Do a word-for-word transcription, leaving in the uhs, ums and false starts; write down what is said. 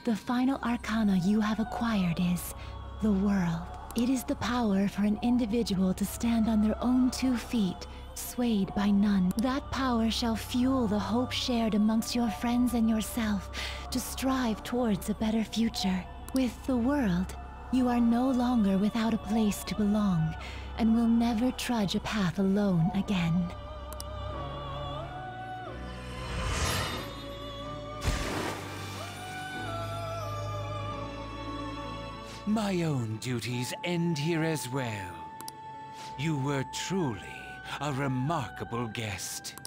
The final arcana you have acquired is the world. It is the power for an individual to stand on their own two feet, swayed by none. That power shall fuel the hope shared amongst your friends and yourself to strive towards a better future. With the world, you are no longer without a place to belong, and will never trudge a path alone again. My own duties end here as well. You were truly a remarkable guest.